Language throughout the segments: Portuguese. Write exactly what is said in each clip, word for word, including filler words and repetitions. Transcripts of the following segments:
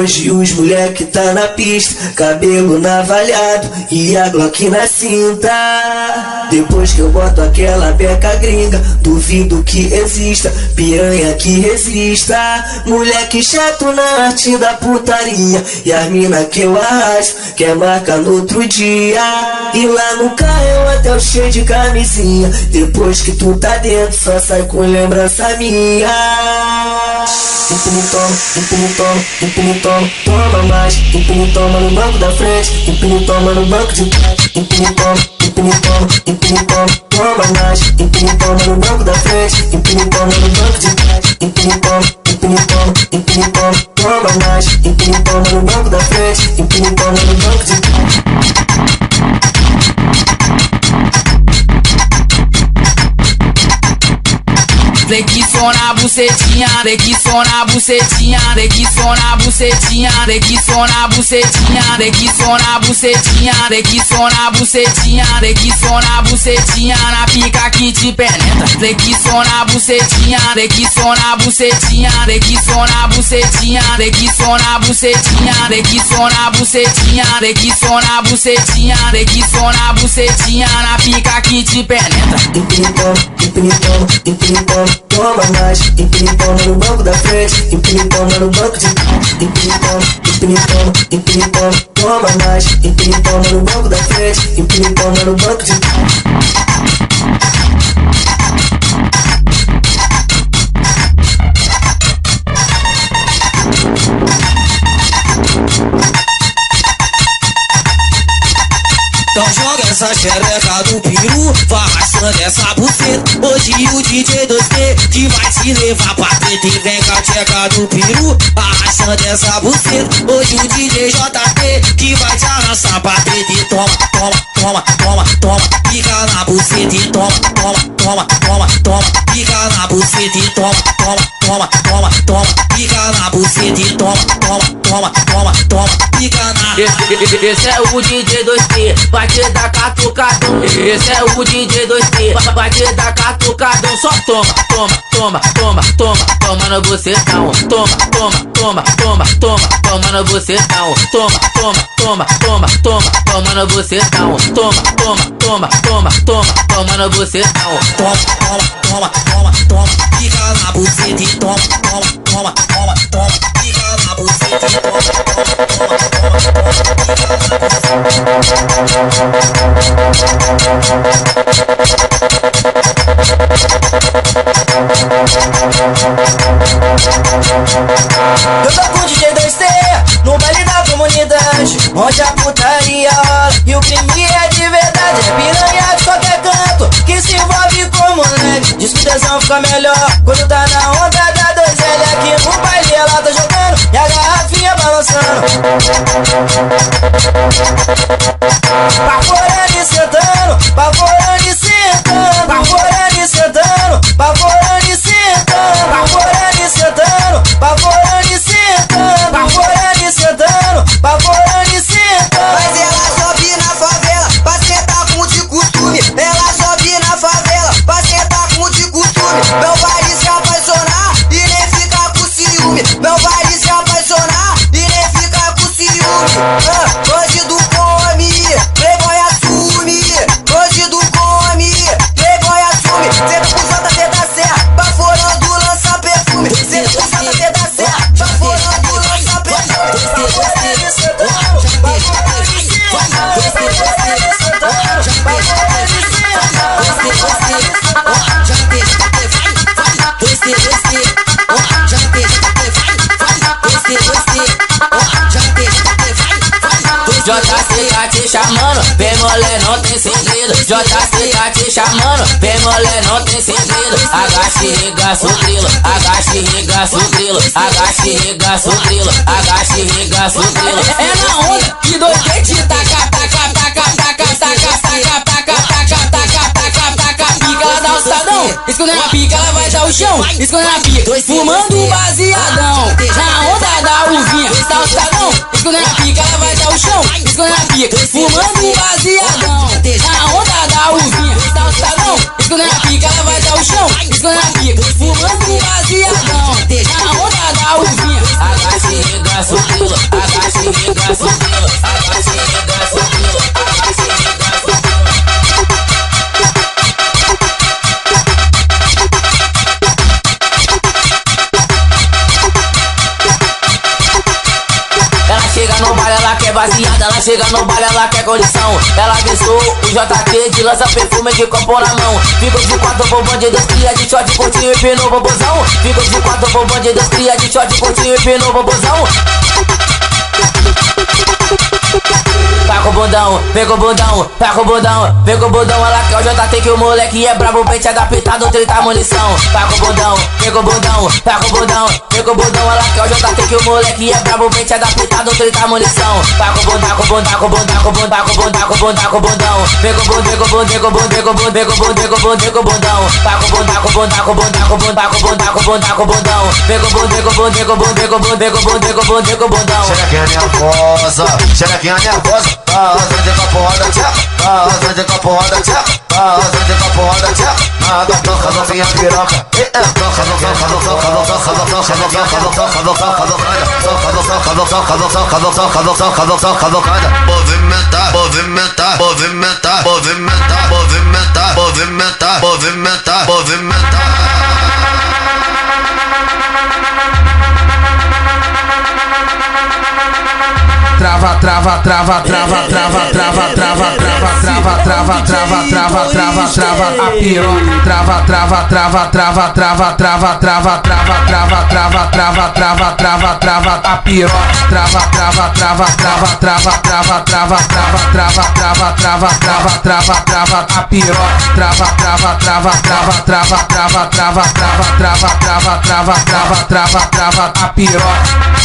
Hoje os moleque tá na pista, cabelo navalhado e a Glock na cinta. Depois que eu boto aquela beca gringa, duvido que exista piranha que resista. Moleque chato na arte da putaria, e as mina que eu arrasto quer marcar no outro dia. E lá no carro eu até o cheio de camisinha. Depois que tu tá dentro só sai com lembrança minha. Empurra, toma, empurra, toma, empurra, toma, toma mais. Empurra, toma no banco da frente, empurra, toma no banco de trás. Empurra, toma, empurra, toma, empurra, toma, toma mais. Empurra, toma no banco da frente, empurra, toma no banco de trás. Empurra, toma, empurra, toma, empurra, toma, toma mais. Empurra, toma no banco da frente, empurra, toma no banco de trás. Flexiona a bucetinha, flexiona a bucetinha, flexiona a bucetinha, flexiona a bucetinha, flexiona a bucetinha, flexiona a bucetinha, flexiona a bucetinha na pica que te penetra. Flexiona a bucetinha, flexiona a bucetinha, flexiona a bucetinha, flexiona a bucetinha, flexiona a bucetinha, flexiona a bucetinha, flexiona a bucetinha na pica que te penetra. Empurra, empurra, empurra, toma mais. Empurra, toma no banco da frente, empurra, toma no banco de trás. Empurra, empurra, empurra, toma mais. Empurra, toma no banco da frente, empurra, toma no banco de trás. Então joga essa xereca do peru, vai arrastando essa buceta. Hoje o D J dois T que vai te levar pra treta. E vem com a tcheca do peru, arrastando essa buceta. Hoje o D J J T que vai te arrastar pra treta. E toma, toma, toma, toma, toma, pica na buceta. E toma, toma, toma, toma, toma, pica na buceta. E toma, toma, toma, toma, toma, pica na buceta. E toma, toma, toma, toma, toma, pica na. Esse, esse é o D J dois T, vai te dar catucadão. Esse é o D J dois T, vai te dar catucadão. Só toma, toma, toma, toma, toma, toma no bucetão. Toma, toma, toma, toma, toma, toma no bucetão. Toma, toma, toma, toma, toma, toma no bucetão. Toma, toma, toma, toma, toma, toma no bucetão. Toma, toma, toma, toma, toma, pica na buceta. E toma, toma, toma, toma, toma, pica na buceta. E toma, toma, toma, toma, Eu tô com o D J dois T no baile da comunidade, onde a putaria rola e o crime é de verdade. É piranha de qualquer canto que se envolve com moleque. Diz que tesão fica melhor quando tá na onda da dois L. Aqui no baile ela tá jogando e a garrafinha balançando. Baforando e sentando, baforando e sentando, baforando e sentando, baforando e sentando, baforando e sentando, baforando e sentando, baforando e sentando, baforando e sentando. Mas ela sobe na favela pra sentar como de costume. Ela sobe na favela pra sentar como de costume. Não vai se apaixonar e nem ficar com ciúme. Não vai se apaixonar e nem ficar com ciúme. Ah, hoje do come, playboy assume. Hoje do come, playboy assume. Sempre com J T da Serra, baforando lança perfume. Sempre com J T da Serra, baforando lança perfume. Baforando e sentando, baforando e sentando, baforando e sentando, baforando e J C tá te chamando, vem mulher, não tem segredo. J C tá te chamando, vem mulher, não tem segredo. Agache e regaça o grilo, agache e regaça o grilo, agache e regaça o grilo, agache e regaça o grilo. É na onda que dois dentes taca, taca, taca, taca, taca, taca, taca, taca, taca, taca, taca, pica, ela dá o sadão. Escondendo a pica, ela vai dar o chão. Escondendo a pica, fumando baseadão. Na onda da uvinha, dá o sadão. Escondendo a pica, ela vai dar o chão. Escondendo a pica, fumando baseadão. Na onda da uvinha, dá o sadão. Escondendo a pica, ela vai dar o chão. Escondendo a pica, fumando baseadão. Na onda da uvinha, agache e regaça o grilo, baseada, ela chega no baile, ela quer condição. Ela avisou o J T de lança perfume de copo na mão. Fico de quatro pro bandido, cria de short, curtinho e pino bobozão. Fico de quatro pro bandido, cria de short, curtinho e pino bobozão. Tá com o bundão, vem com o bundão, tá com o bundão, vem com o bundão, ela quer o J T que o moleque é brabo, pente adaptado, trinta munição. Tá com o bundão, vem com o bundão, tá com o bundão, vem com o bundão, ela quer o J T que o moleque é brabo, pente adaptado, trinta munição. Tá com o bundão, com o bundão, com o bundão, com o bundão, com o bundão, com o bundão, com o bundão, vem com o bundão, com o bundão, com o bundão, com o bundão, com o bundão, com o bundão, com o bundão. Tá com o bundão, com o bundão, com o bundão, com o bundão, com o bundão, com o bundão, com o bundão, vem com o bundão, com o bundão, com o bundão, com o bundão, com o bundão, com o bundão, com o bundão. Xerequinha nervosa, xerequinha nervosa, passa de caporrada, tcheca, passa de caporrada, tcheca, passa de caporrada, tcheca, nada toca, novinha piroca, e é toca, não toca, não toca, não toca, não toca, não toca, não toca, não toca, não toca, não toca, não toca, não toca, não toca, não toca, não toca, não toca, movimentar, movimentar, movimentar, movimentar, movimentar, movimentar, movimentar, movimentar. Trava, trava, trava, trava, trava, trava, trava, trava, trava, trava, trava, trava, trava, trava, a piroca. Trava, trava, trava, trava, trava, trava, trava, trava, trava, trava, trava, trava, trava, trava, a piroca. Trava, trava, trava, trava, trava, trava, trava, trava, trava, trava, trava, trava, trava, a piroca. Trava, trava, trava, trava, trava, trava, trava, trava, trava, trava, trava, trava, trava, trava, a piroca.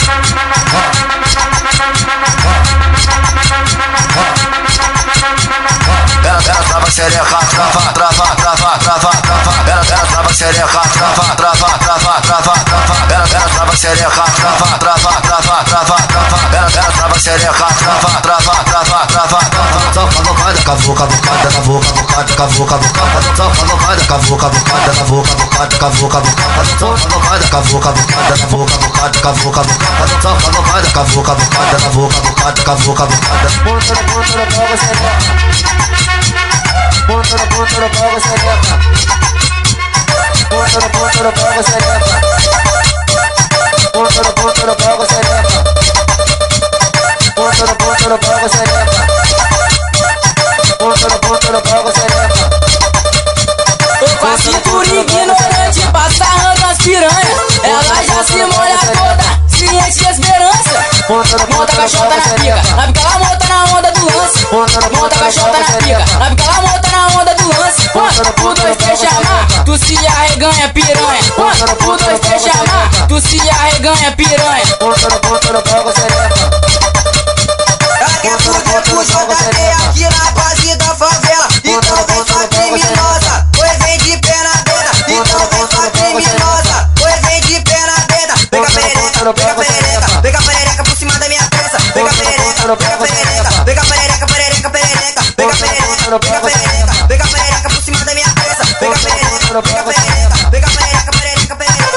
Ela, ela trava xereca, trava, trava, trava, trava, trava. Ela, ela trava xereca, trava, trava, trava, trava, trava. Ela, ela trava xereca, trava, trava, trava, trava, trava. Ela, ela trava xereca, trava, trava, trava, trava, trava. Só cavucada, cavuca, cavucada, cavuca, cavucada, cavuca, cavucada. Só cavucada, cavuca, cavucada, cavuca, cavucada, cavuca, cavucada. Só cavucada, cavuca, cavucada, cavuca, cavucada, cavuca, cavucada. Só cavucada, cavuca, cavucada, cavuca, cavucada, cavuca, cavucada. Ponta na ponta na bola, xereca. Ponta na ponta na bola, xereca. Ponta na ponta na bola, xereca. Ponta na ponta na bola, xereca. Ponta na ponta na bola, xereca. Ponta na ponta na bola, xereca. Com a cintura ignorante, passando as piranhas, ela já se molha toda, ciente de esperança. Monta a caixota na pica, na pica ela monta na onda do lance. Monta a caixota na pica, na pica ela monta na onda do lance. Quando o dois três chamar, tu se arreganha piranha. Quando o dois três chamar, tu se arreganha piranha. Ponta na ponta na bola, xereca. Ela quer fuder com o J T aqui na base da favela. Então vem sua criminosa, pois vem de pé na venda. Então vem sua criminosa, pois vem de pé na venda. Pega a perereca, pega a perereca, pega a perereca por cima da minha peça. Pega a perereca, pega a perereca, pega a perereca, perereca, perereca. Pega a perereca, pega a perereca, pega a perereca por cima da minha peça. Pega a perereca, pega a perereca, pega a perereca, perereca, perereca.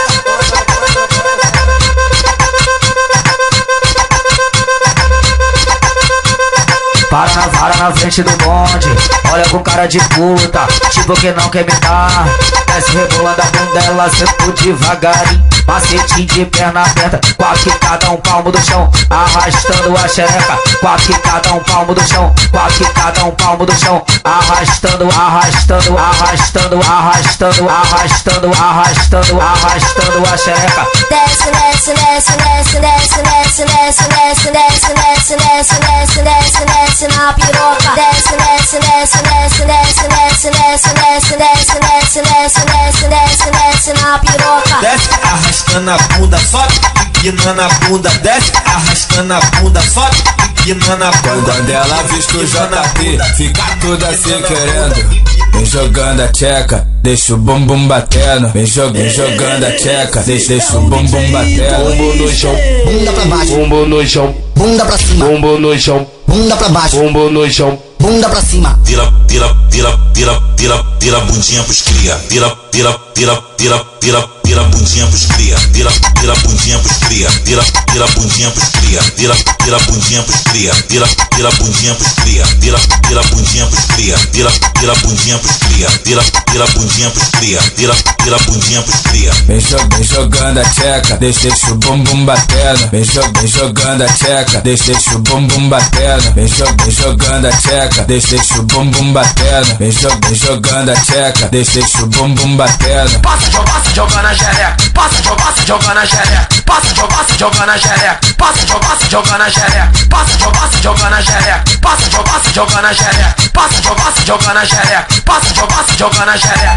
Para na vara na frente do bonde, olha com cara de puta, tipo que não quer me dar. Desce rebolando a bunda, ela sentou devagarinho, macetinho de perna aberta, quatro cada um palmo do chão, arrastando a xereca. Quatro cada um palmo do chão, quatro cada um palmo do chão, arrastando, arrastando, arrastando, arrastando, arrastando, arrastando, arrastando a xereca. Desce, desce, desce, desce, desce, desce, desce, desce, desce, desce, desce, desce, desce, desce na piroca. Desce, desce, desce, desce, desce, desce, desce, desce, desce, desce, desce, desce, desce, desce na piroca. Desce arrastando a bunda, sobe, empinando a bunda. Desce arrastando a bunda, sobe, empinando a bunda. Quando ela visto o J P, fica toda assim querendo. Vem jogando a tcheca, deixa o bumbum batendo. Vem jogando, jogando a tcheca, deixa, deixa o bumbum batendo. Bumbum no chão, bunda pra baixo. Bumbum no chão, bunda pra cima. Bumbum no chão, bunda pra baixo. Bumbum no chão. bunda pra cima. Vira, vira, vira, vira, vira, vira bundinha pros cria. Vira, vira, vira, vira, vira, vira bundinha pros cria. Vira, vira bundinha pros cria. Vira, vira bundinha pros cria. Vira, vira bundinha pros cria. Vira, vira bundinha pros cria. Vira, vira bundinha pros cria. Vira, vira bundinha pros cria. Vira, vira bundinha pros cria. Vira, vira bundinha pros cria. Vem, jo vem jogando a tcheca, deixa, deixa o bumbum batendo. Vem, jo vem jogando a tcheca, deixa, deixa o bumbum batendo. Vem, jo vem jogando a tcheca, deixa, deixa o bumbum batendo. Vem, jo vem jogando a tcheca, deixa, deixa o bumbum batendo. Passa, jo passa jogando a xereca. Passa, jo passa jogando a xereca. Passa, jo passa jogando a xereca. Passa, jo passa jogando a xereca. Passa, jo passa jogando a xereca. Passa, jo passa jogando a xereca. Passa, jo passa jogando a xereca. Passa, jo passa jogando a xereca.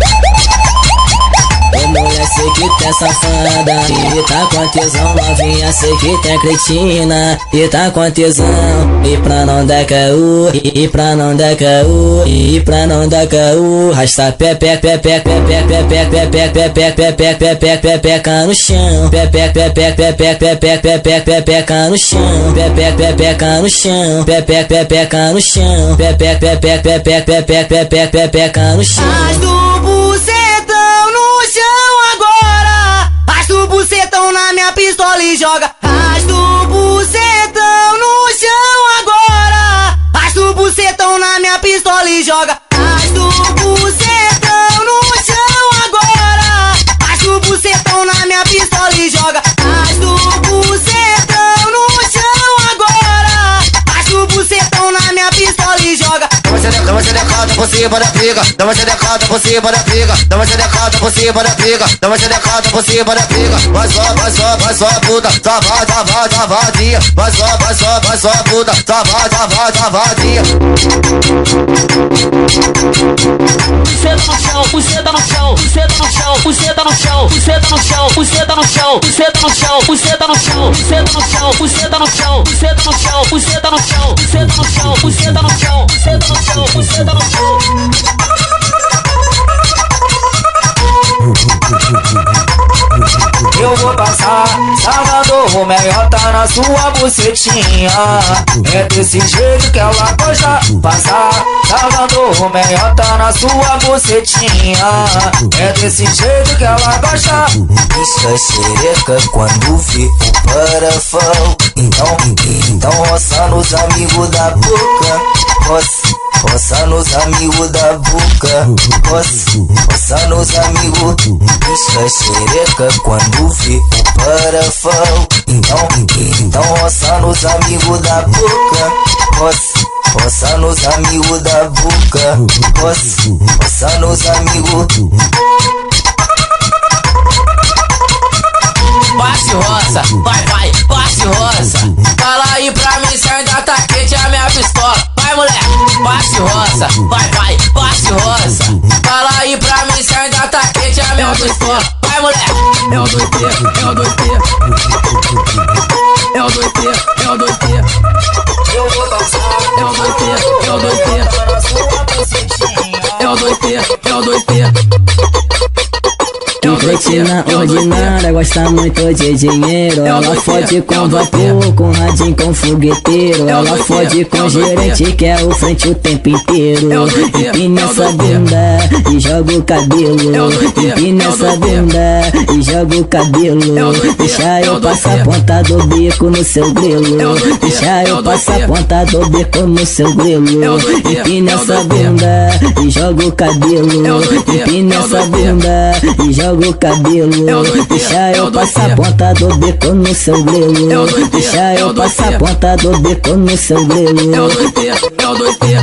Ô mulher, sei que tem safada e tá com tesão. Novinha, sei que tem cretina e tá com tesão. E pra não dar caô, e, e pra não dar caô, e pra não dar caô, rasta pé, pé, pé, pé, pé, pé, pé, pé, pé, pé, pé, pé, pé, pé, pé, pé, pé, peca no chão. Pé, pé, pé, pé, pé, pé, pé, pé, pé, pé, pé, peca no chão. Pé, pé, pé, peca no chão. Pé, pé, pé, peca no chão. Pé, pé, pé, pé, pé, pé, pé, pé, pé, pé, pé, peca no chão. As do bucetão no chão agora. As do bucetão na minha pistola e joga. As do bucetão no chão agora. As do bucetão na minha pistola e joga. As do bucetão no chão agora. As do bucetão na minha pistola e joga. As do bucetão no chão agora. As do bucetão na minha pistola e joga. Dá uma xerecada por cima da briga, dá uma xerecada por cima da briga, dá uma xerecada por cima da briga, dá uma xerecada por cima da briga. Vai só, vai só, vai só puta, tá vai, tá vai, tá vazia. Vai só, vai só, vai só puta, tá vai, tá vai, tá vazia. Buceta no chão, buceta no chão, buceta no chão, buceta no chão, buceta no chão, buceta no chão, buceta no chão, buceta no chão, buceta no chão, buceta no chão, buceta no chão, buceta no chão, buceta no chão, buceta no chão, buceta no chão, buceta no chão. Eu vou passar, Salvador, o melhor tá na sua bucetinha. É desse jeito que ela gosta. Passar, Salvador, o melhor tá na sua bucetinha. É desse jeito que ela gosta. Pisca xereca quando vê o parafão. Então, então roça nos amigos da boca. Roça, roça nos amigos da boca. Roça, roça nos amigos. Pisca xereca quando vê o parafão. Então, então roça nos amigos da boca. Roça, roça nos amigos da boca. Roça, roça nos amigos. Passe roça, vai, vai, passe roça. Fala aí pra mim se ainda tá quente a minha pistola. Vai, moleque, passe roça, vai, vai, passe roça. Fala aí pra mim se ainda tá quente a minha pistola. Vai, moleque. É o dois T, é o dois T. É o dois T, é o dois T. Eu vou passar, É o dois T, é o dois T. É o dois T, é o dois T. Cretina ordinária, gosta muito de dinheiro. Ela fode com vapor, com radinho, com fogueteiro. Ela fode com gerente, que é o frente o tempo inteiro. Empina essa bunda e joga o cabelo. Empina essa bunda e joga o cabelo. Deixa eu passar a ponta do bico no seu grelo. Deixa eu passar a ponta do bico no seu grelo. Empina essa bunda e joga o cabelo. Empina essa bunda e joga o cabelo. Deixa eu passar a ponta do bico no seu grelo. Deixa eu passar a ponta do bico no seu grelo. É o dois T, é o dois T.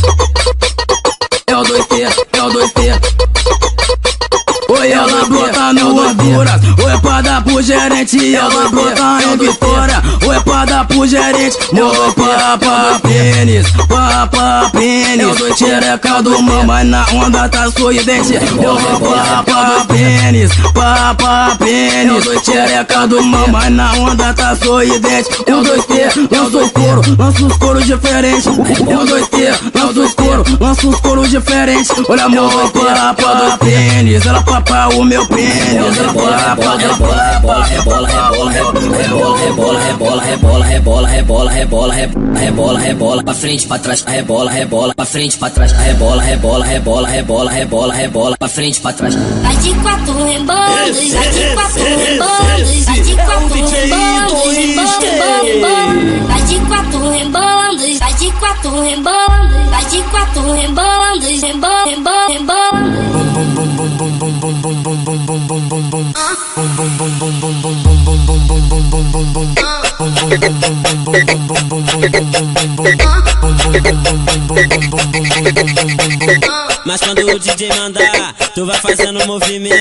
É o dois T, é o dois T. Oi, ela brota no Honduras. Oi, é pra dar pro gerente. Ela brota em Vitória. Oi, é pra dar pro gerente. Meu papa pênis, papa pênis. Xereca do mamãe na onda tá sorridente. Meu papa pênis, papa pênis. Xereca do mamãe na onda tá sorridente. É o dois T, lança os couro, lança os couro diferentes. É o dois T, lança os couro, lança os couro diferentes. Olha meu papa pênis, ela papa o meu pênis. Ela papa, rebola, rebola, rebola, rebola, rebola, rebola, rebola, rebola, rebola. rebola, rebola, rebola, rebola, rebola, rebola, pra frente, pra trás, rebola, rebola, pra frente, pra trás, rebola, rebola, rebola, rebola, rebola, rebola, pra frente, pra trás. Vai de quatro rebolando, vai de quatro rebolando, vai de quatro rebolando, rebolando, vai de quatro rebolando, vai de quatro rebolando, vai de quatro rebolando, rebolando, rebolando. Mas quando o D J mandar, tu vai fazendo movimento.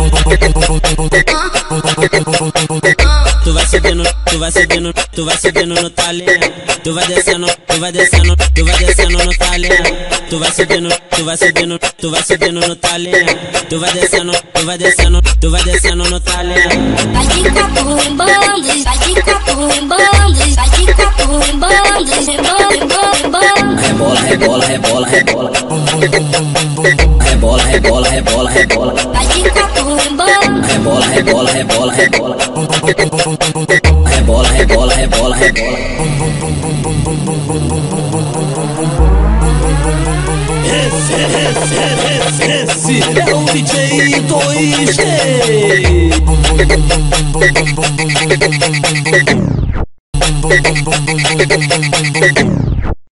Tu vai subindo, tu vai subindo, tu vai subindo no talento. Tu vai descendo, tu vai descendo, tu vai descendo no talento. Tu vai subindo, tu vai subindo, tu vai subindo no talento. Tu vai descendo, tu vai descendo, tu vai descendo no talento. Vai de quatro rebolando, vai de quatro rebolando, vai de quatro rebolando, rebolando, rebola, rebola, rebola, rebola, rebola, rebola, rebola, rebola, vai de quatro rebolando, rebola, rebola, rebola, rebola, rebola, rebola, rebola, rebola. Esse é o D J dois D.